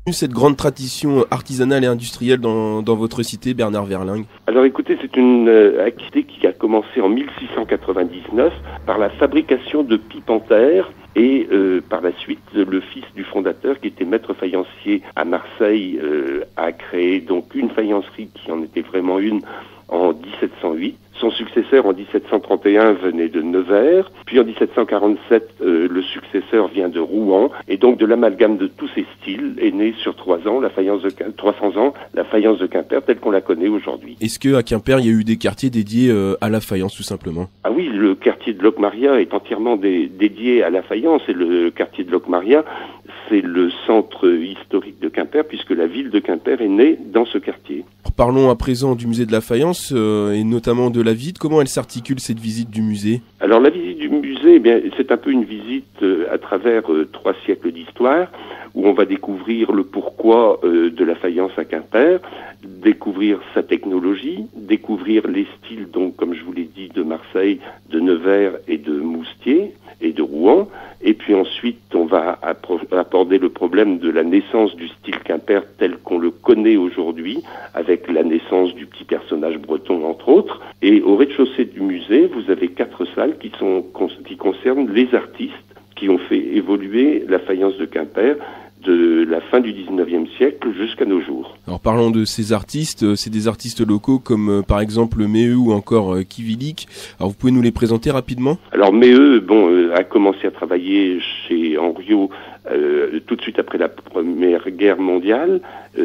Cette grande tradition artisanale et industrielle dans votre cité, Bernard Verlingue? Alors écoutez, c'est une activité qui a commencé en 1699 par la fabrication de pipes en terre et par la suite, le fils du fondateur, qui était maître faïencier à Marseille, a créé donc une faïencerie qui en était vraiment une en 1708. Son successeur en 1731 venait de Nevers, puis en 1747 le successeur vient de Rouen, et donc de l'amalgame de tous ces styles est née sur 300 ans la faïence de Quimper telle qu'on la connaît aujourd'hui. Est-ce qu'à Quimper il y a eu des quartiers dédiés à la faïence tout simplement? Ah oui, le quartier de Locmaria est entièrement dédié à la faïence, et le quartier de Locmaria, c'est le centre historique de Quimper, puisque la ville de Quimper est née dans ce quartier. Parlons à présent du musée de la faïence et notamment de la visite. Comment elle s'articule cette visite du musée? Alors la visite du musée, eh bien, c'est un peu une visite à travers 3 siècles d'histoire, où on va découvrir le pourquoi de la faïence à Quimper, découvrir sa technologie, découvrir les styles, donc comme je vous l'ai dit, de Marseille, de Nevers et de Moustier et de Rouen. Et puis ensuite, on va aborder le problème de la naissance du style Quimper tel qu'on le connaît aujourd'hui, avec la naissance du petit personnage breton, entre autres. Et au rez-de-chaussée du musée, vous avez 4 salles qui concernent les artistes qui ont fait évoluer la faïence de Quimper de la fin du 19e siècle jusqu'à nos jours. Alors parlons de ces artistes, c'est des artistes locaux comme par exemple Méheu ou encore Kivilik. Alors vous pouvez nous les présenter rapidement? Alors Méheu, a commencé à travailler chez Henriot tout de suite après la Première Guerre mondiale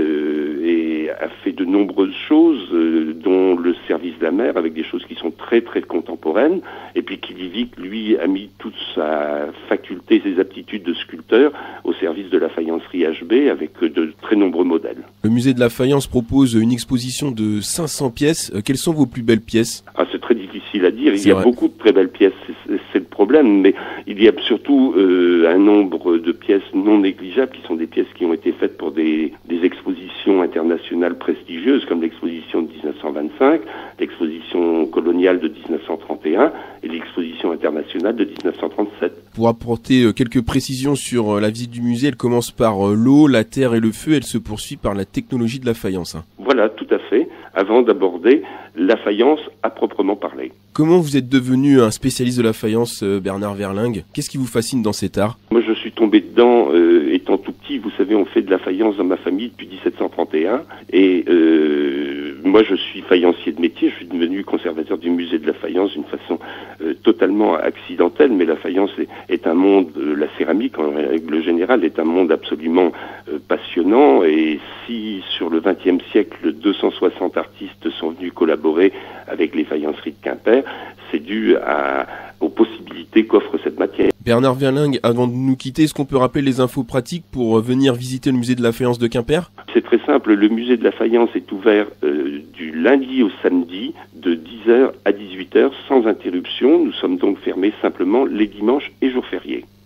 et a fait de nombreuses choses, dont le service de la mer, avec des choses qui sont très très contemporaines. Et puis Kivilik, lui, a mis toute sa faculté, ses aptitudes de sculpteur au service de la faïencerie HB avec de très nombreux modèles. Le musée de la faïence propose une exposition de 500 pièces. Quelles sont vos plus belles pièces? C'est très difficile à dire. Il y a beaucoup de très belles pièces, c'est le problème, mais il y a surtout un nombre de pièces non négligeables qui sont des pièces qui ont été faites pour des expositions internationales prestigieuses, comme l'exposition de 1925, l'exposition coloniale de 1931 et l'exposition internationale de 1937. Pour apporter quelques précisions sur la visite du musée, elle commence par l'eau, la terre et le feu, elle se poursuit par la technologie de la faïence. Voilà, tout à fait, avant d'aborder la faïence à proprement parler. Comment vous êtes devenu un spécialiste de la faïence, Bernard Verlingue? Qu'est-ce qui vous fascine dans cet art? Moi, je suis tombé dedans étant tout petit. Vous savez, on fait de la faïence dans ma famille depuis 1731. Et moi, je suis faïencier de métier. Je suis devenu conservateur du musée de la faïence d'une façon totalement accidentelle. Mais la faïence est un monde, la céramique en règle générale, est un monde absolument passionnant. Et si sur le XXe siècle, 260 artistes sont venus collaborer avec les faïenceries de Quimper, c'est dû aux possibilités qu'offre cette matière. Bernard Verlingue, avant de nous quitter, est-ce qu'on peut rappeler les infos pratiques pour venir visiter le musée de la faïence de Quimper? C'est très simple, le musée de la faïence est ouvert du lundi au samedi de 10h à 18h sans interruption. Nous sommes donc fermés simplement les dimanches et jours fériés.